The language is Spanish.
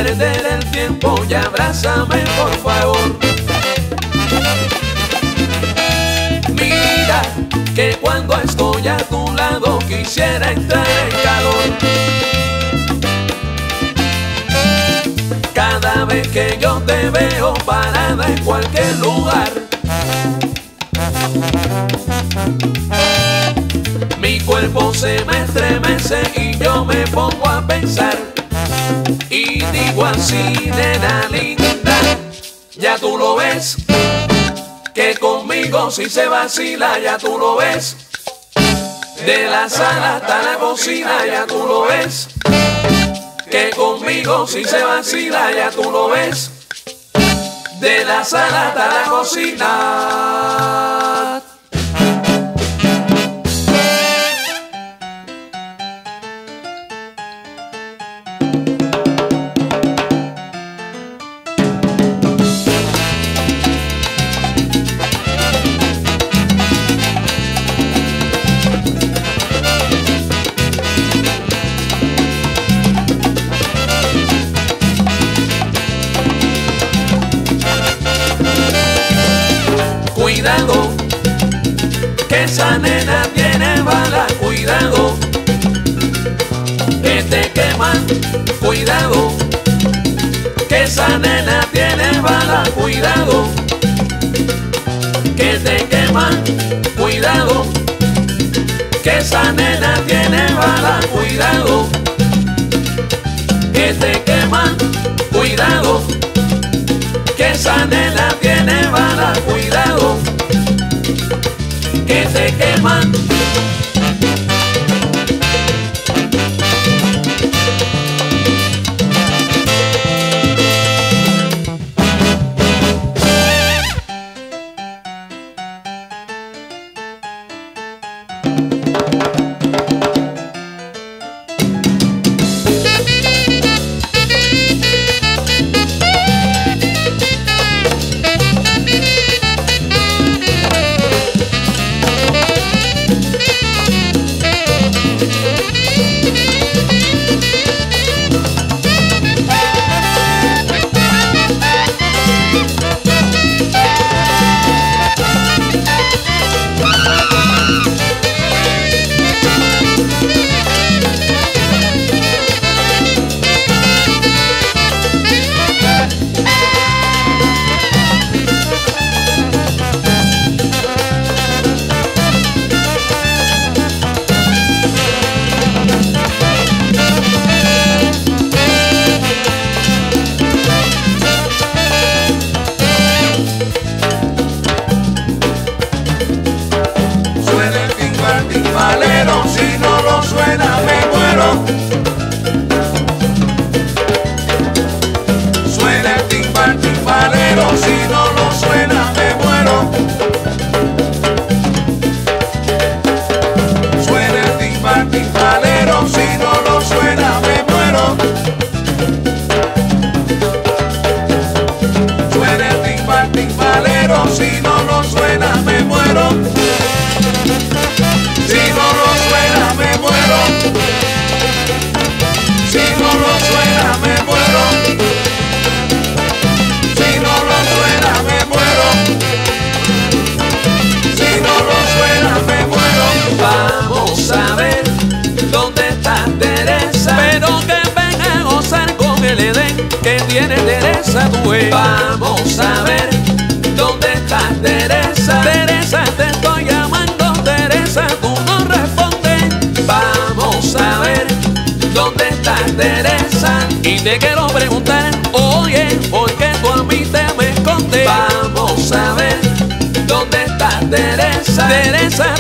perder el tiempo y abrázame por favor. Mira que cuando estoy a tu lado quisiera entrar en calor. Cada vez que yo te veo parada en cualquier lugar, mi cuerpo se me estremece y yo me pongo a pensar y digo así, nena linda, ya tú lo ves, que conmigo si se vacila, ya tú lo ves, de la sala hasta la cocina, ya tú lo ves, que conmigo si se vacila, ya tú lo ves, de la sala hasta la cocina. Cuidado, que esa nena tiene bala, cuidado, que te queman, cuidado, que esa nena tiene bala, cuidado, que te queman, cuidado, que esa nena tiene bala, cuidado, que te queman, cuidado, que esa nena tiene bala, cuidado, que te queman. Si no lo suena me muero. Suena el timbal timbalero, si no lo suena me muero. Suena el timbal timbalero, si no lo suena me muero. Suena el timbal timbalero, si no lo suena me muero. Si no lo suena me muero. Si no lo suena me muero. Si no lo suena me muero. Si no lo suena me muero. Vamos a ver dónde está Teresa, pero que venga a gozar con el Edén que tiene Teresa, tú ves. Vamos a ver dónde está Teresa. Teresa, te estoy llamando, Teresa, tú no respondes. Vamos a ver dónde está Teresa y te quiero preguntar, oye, ¿por qué tú a mí te me escondes? Vamos a ver dónde está Teresa. Teresa,